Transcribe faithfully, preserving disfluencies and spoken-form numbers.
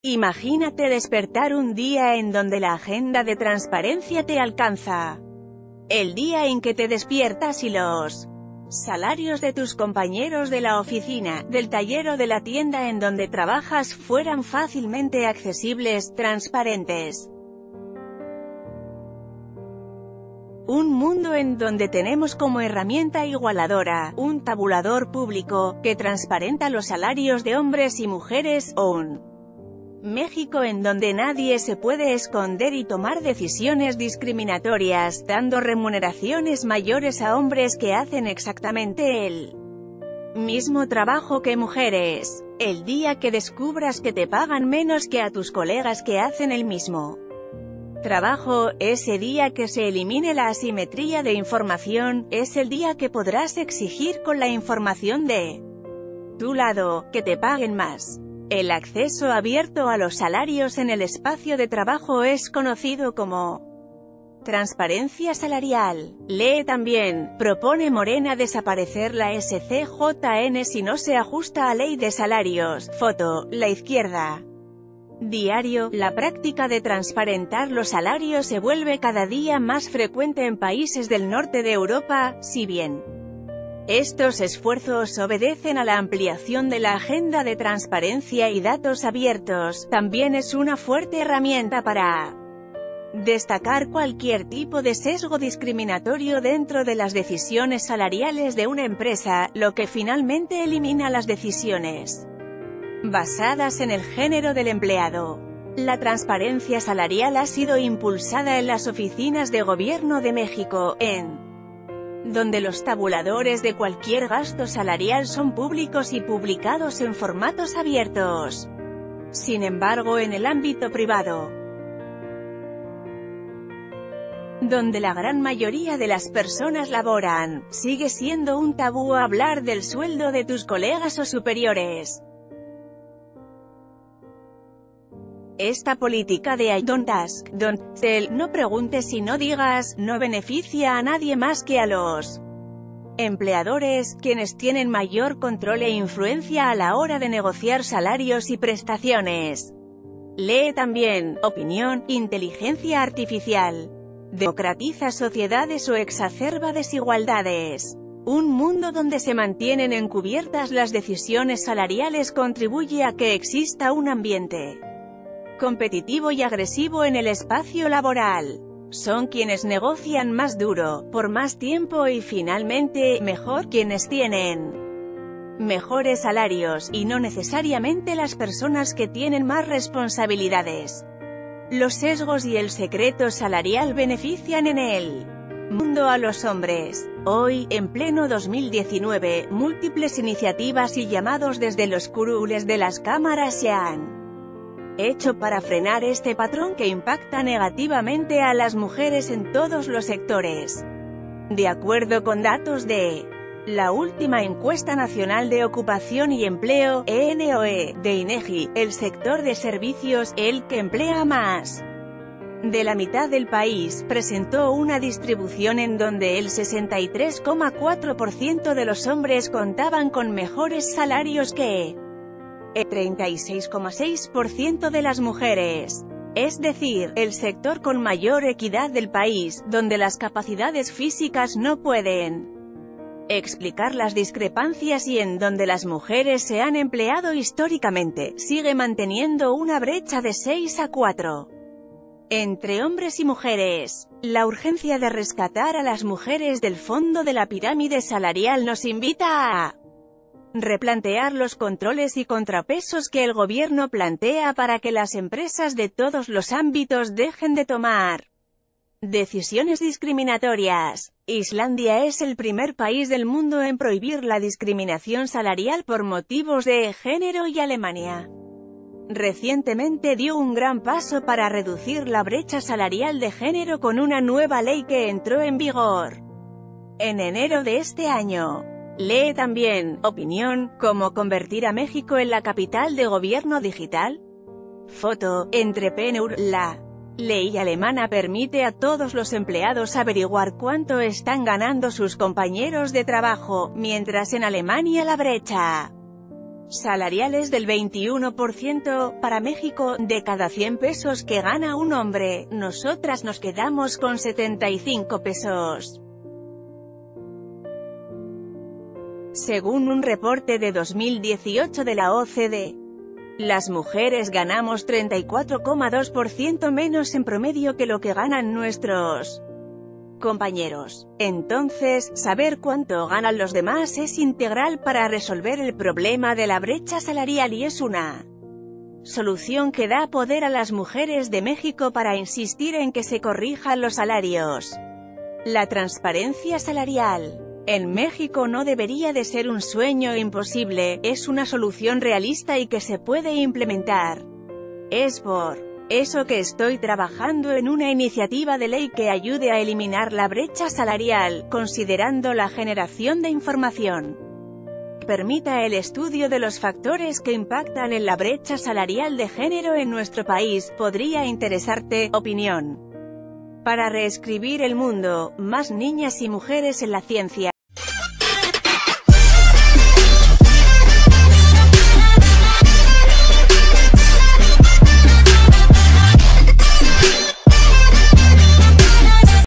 Imagínate despertar un día en donde la agenda de transparencia te alcanza. El día en que te despiertas y los salarios de tus compañeros de la oficina, del taller o de la tienda en donde trabajas fueran fácilmente accesibles, transparentes. Un mundo en donde tenemos como herramienta igualadora, un tabulador público, que transparenta los salarios de hombres y mujeres, o un México en donde nadie se puede esconder y tomar decisiones discriminatorias, dando remuneraciones mayores a hombres que hacen exactamente el mismo trabajo que mujeres. El día que descubras que te pagan menos que a tus colegas que hacen el mismo trabajo, ese día que se elimine la asimetría de información, es el día que podrás exigir con la información de tu lado, que te paguen más. El acceso abierto a los salarios en el espacio de trabajo es conocido como transparencia salarial. Lee también, propone Morena desaparecer la S C J N si no se ajusta a ley de salarios. Foto, la izquierda. Diario, la práctica de transparentar los salarios se vuelve cada día más frecuente en países del norte de Europa, si bien estos esfuerzos obedecen a la ampliación de la agenda de transparencia y datos abiertos, también es una fuerte herramienta para destacar cualquier tipo de sesgo discriminatorio dentro de las decisiones salariales de una empresa, lo que finalmente elimina las decisiones basadas en el género del empleado. La transparencia salarial ha sido impulsada en las oficinas de gobierno de México, en donde los tabuladores de cualquier gasto salarial son públicos y publicados en formatos abiertos. Sin embargo, en el ámbito privado, donde la gran mayoría de las personas laboran, sigue siendo un tabú hablar del sueldo de tus colegas o superiores. Esta política de I don't ask, don't tell, no preguntes y no digas, no beneficia a nadie más que a los empleadores, quienes tienen mayor control e influencia a la hora de negociar salarios y prestaciones. Lee también, opinión, inteligencia artificial democratiza sociedades o exacerba desigualdades. Un mundo donde se mantienen encubiertas las decisiones salariales contribuye a que exista un ambiente competitivo y agresivo en el espacio laboral. Son quienes negocian más duro, por más tiempo y finalmente, mejor quienes tienen mejores salarios, y no necesariamente las personas que tienen más responsabilidades. Los sesgos y el secreto salarial benefician en el mundo a los hombres. Hoy, en pleno dos mil diecinueve, múltiples iniciativas y llamados desde los curules de las cámaras se han hecho para frenar este patrón que impacta negativamente a las mujeres en todos los sectores. De acuerdo con datos de la última encuesta nacional de ocupación y empleo, E N O E, de INEGI, el sector de servicios, el que emplea más de la mitad del país, presentó una distribución en donde el sesenta y tres coma cuatro por ciento de los hombres contaban con mejores salarios que el treinta y seis coma seis por ciento de las mujeres. Es decir, el sector con mayor equidad del país, donde las capacidades físicas no pueden explicar las discrepancias y en donde las mujeres se han empleado históricamente, sigue manteniendo una brecha de seis a cuatro entre hombres y mujeres. La urgencia de rescatar a las mujeres del fondo de la pirámide salarial nos invita a replantear los controles y contrapesos que el gobierno plantea para que las empresas de todos los ámbitos dejen de tomar decisiones discriminatorias. Islandia es el primer país del mundo en prohibir la discriminación salarial por motivos de género y Alemania recientemente dio un gran paso para reducir la brecha salarial de género con una nueva ley que entró en vigor en enero de este año. Lee también, opinión, cómo convertir a México en la capital de gobierno digital. Foto, Entrepreneur, la ley alemana permite a todos los empleados averiguar cuánto están ganando sus compañeros de trabajo, mientras en Alemania la brecha salariales del veintiuno por ciento, para México, de cada cien pesos que gana un hombre, nosotras nos quedamos con setenta y cinco pesos. Según un reporte de dos mil dieciocho de la O C D E, las mujeres ganamos treinta y cuatro coma dos por ciento menos en promedio que lo que ganan nuestros compañeros. Entonces, saber cuánto ganan los demás es integral para resolver el problema de la brecha salarial y es una solución que da poder a las mujeres de México para insistir en que se corrijan los salarios. La transparencia salarial en México no debería de ser un sueño imposible, es una solución realista y que se puede implementar. Es por eso que estoy trabajando en una iniciativa de ley que ayude a eliminar la brecha salarial, considerando la generación de información que permita el estudio de los factores que impactan en la brecha salarial de género en nuestro país. Podría interesarte. Opinión. Para reescribir el mundo, más niñas y mujeres en la ciencia.